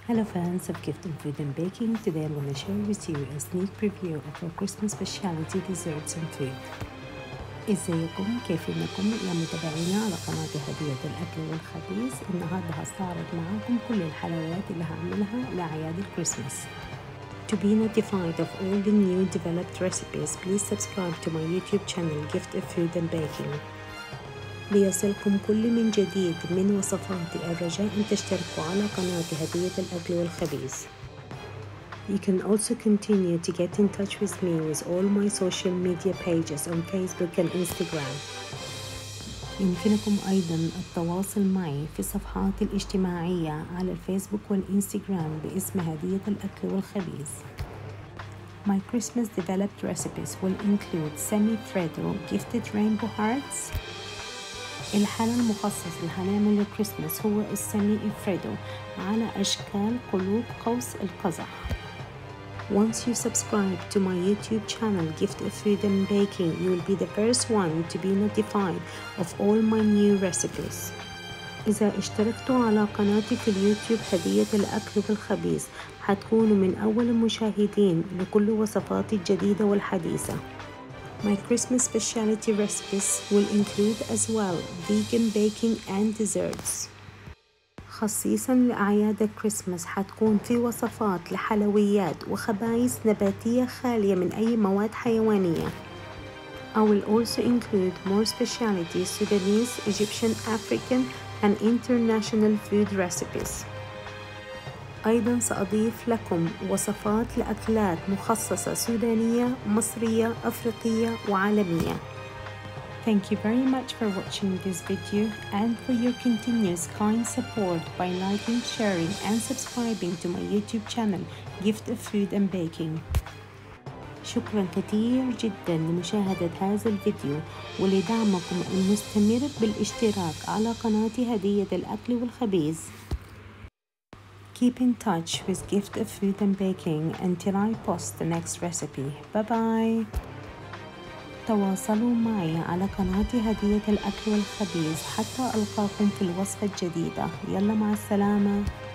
Hello fans of Gift and Food and Baking. Today I'm going to share with you a sneak preview of our Christmas specialty desserts and food. ازيكم؟ كيف انكم يا متابعينا على قناة هدية الأكل والخبيز؟ النهاردة هستعرض معاكم كل الحلويات اللي هعملها لأعياد الكريسماس. To be notified of all the new developed recipes, please subscribe to my YouTube channel Gift of Food and Baking. ليصلكم كل من جديد من وصفاتي، الرجاء أن تشتركوا على قناة هدية الأكل والخبيز. You can also continue to get in touch with me with all my social media pages on Facebook and Instagram. يمكنكم أيضا التواصل معي في الصفحات الاجتماعية على الفيسبوك والإنستغرام باسم هدية الأكل والخبيز. My Christmas developed recipes will include semi-freddo gifted rainbow hearts. الحلا المخصص اللي هنعمل للكريسماس هو السيمي إفريدو على أشكال قلوب قوس القزح. Once you subscribe to my YouTube channel Gift of Food and Baking, you will be the first one to be notified of all my new recipes. إذا اشتركتوا على قناتي في اليوتيوب هدية الأكل والخبيز هتكونوا من أول المشاهدين لكل وصفاتي الجديدة والحديثة. My Christmas specialty recipes will include as well vegan baking and desserts. خصيصا لأعياد الكريسماس هتكون في وصفات لحلويات وخبايز نباتية خالية من أي مواد حيوانية. I will also include more specialties Sudanese, Egyptian, African and international food recipes. أيضا سأضيف لكم وصفات لأكلات مخصصة سودانية، مصرية، أفريقية وعالمية. Thank you very much for watching this video and for your continuous kind support by liking, sharing and subscribing to my YouTube channel Gift of Food and Baking. شكرا كثير جدا لمشاهدة هذا الفيديو ولدعمكم المستمر بالاشتراك على قناتي هدية الأكل والخبيز. Keep in touch with Gift of Food and Baking until I post the next recipe. Bye bye. تواصلوا معي على قناتي هدية الأكل والخبيز حتى ألقاكم في الوصفة الجديدة. يلا مع السلامة.